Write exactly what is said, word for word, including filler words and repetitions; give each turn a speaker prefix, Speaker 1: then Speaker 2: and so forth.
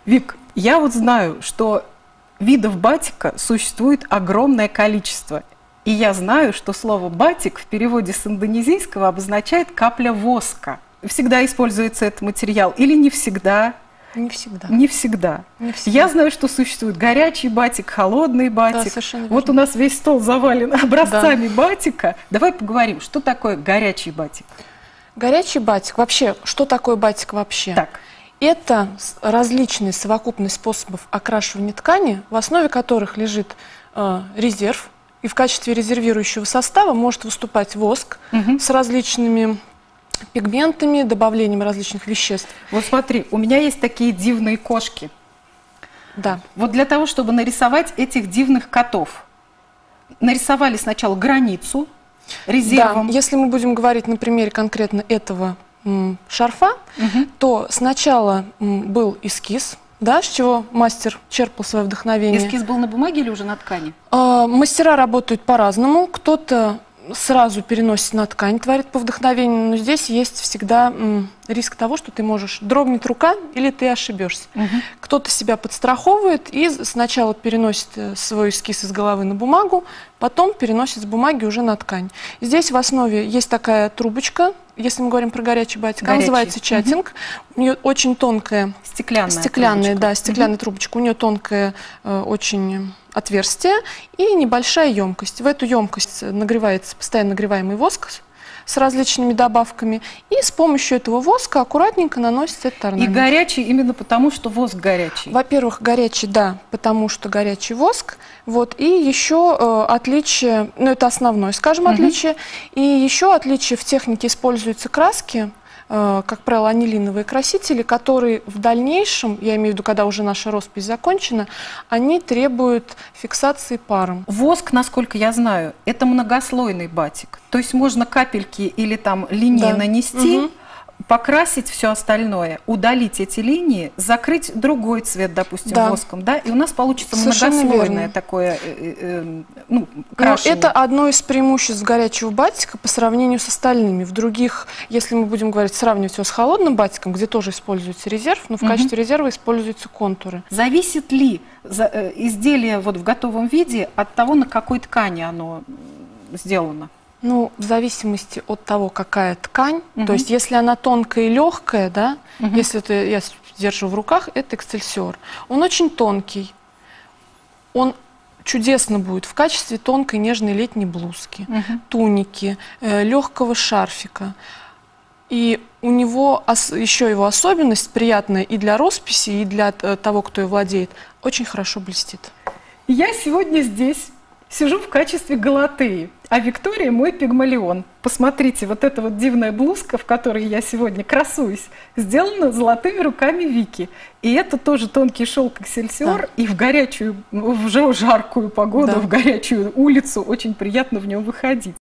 Speaker 1: Вик, я вот знаю, что видов батика существует огромное количество. И я знаю, что слово «батик» в переводе с индонезийского обозначает «капля воска». Всегда используется этот материал или не всегда?
Speaker 2: Не всегда.
Speaker 1: Не всегда.
Speaker 2: Не всегда.
Speaker 1: Я знаю, что существует горячий батик, холодный батик.
Speaker 2: Да, совершенно верно.
Speaker 1: Вот у нас весь стол завален образцами да. батика. Давай поговорим, что такое горячий батик?
Speaker 2: Горячий батик. Вообще, что такое батик вообще?
Speaker 1: Так.
Speaker 2: Это различные совокупность способов окрашивания ткани, в основе которых лежит э, резерв. И в качестве резервирующего состава может выступать воск угу. с различными пигментами, добавлением различных веществ.
Speaker 1: Вот смотри, у меня есть такие дивные кошки.
Speaker 2: Да.
Speaker 1: Вот для того, чтобы нарисовать этих дивных котов, нарисовали сначала границу резервом.
Speaker 2: Да, если мы будем говорить на примере конкретно этого м, шарфа, угу. то сначала м, был эскиз, да, с чего мастер черпал свое вдохновение.
Speaker 1: Эскиз был на бумаге или уже на ткани?
Speaker 2: Э, мастера работают по-разному. Кто-то сразу переносит на ткань, творит по вдохновению, но здесь есть всегда м, риск того, что ты можешь дрогнет рука или ты ошибешься. Угу. Кто-то себя подстраховывает и сначала переносит свой эскиз из головы на бумагу, потом переносит с бумаги уже на ткань. Здесь в основе есть такая трубочка, если мы говорим про горячий батик, она называется чатинг. Угу. У нее очень тонкая,
Speaker 1: стеклянная,
Speaker 2: стеклянная,
Speaker 1: трубочка.
Speaker 2: Да, стеклянная
Speaker 1: угу.
Speaker 2: трубочка. У нее тонкая э, очень отверстие и небольшая емкость. В эту емкость нагревается постоянно нагреваемый воск с различными добавками, и с помощью этого воска аккуратненько наносится этот орнамент.
Speaker 1: И горячий именно потому, что воск горячий?
Speaker 2: Во-первых, горячий, да, потому что горячий воск. Вот, и еще э, отличие, ну это основное, скажем, угу. отличие. И еще отличие в технике используются краски, э, как правило, анилиновые красители, которые в дальнейшем, я имею в виду, когда уже наша роспись закончена, они требуют фиксации паром.
Speaker 1: Воск, насколько я знаю, это многослойный батик. То есть можно капельки или там линии да. нанести, угу. покрасить все остальное, удалить эти линии, закрыть другой цвет, допустим, да. воском, да, и у нас получится
Speaker 2: совершенно
Speaker 1: многослойное
Speaker 2: верно.
Speaker 1: такое, э, э, ну, крашение.
Speaker 2: Это одно из преимуществ горячего батика по сравнению с остальными. В других, если мы будем говорить, сравнивать его с холодным батиком, где тоже используется резерв, но в угу. качестве резерва используются контуры.
Speaker 1: Зависит ли за, э, изделие вот в готовом виде от того, на какой ткани оно сделано?
Speaker 2: Ну, в зависимости от того, какая ткань,
Speaker 1: угу.
Speaker 2: то есть если она тонкая и легкая, да,
Speaker 1: угу.
Speaker 2: если это я держу в руках, это эксцельсиор. Он очень тонкий, он чудесно будет в качестве тонкой нежной летней блузки, угу. туники, э, легкого шарфика. И у него еще его особенность приятная и для росписи, и для того, кто ее владеет, очень хорошо блестит.
Speaker 1: Я сегодня здесь сижу в качестве Галатеи, а Виктория мой пигмалион. Посмотрите, вот эта вот дивная блузка, в которой я сегодня красуюсь, сделана золотыми руками Вики. И это тоже тонкий шелк эксельсиор, да. и в горячую, в жаркую погоду, да. в горячую улицу очень приятно в нем выходить.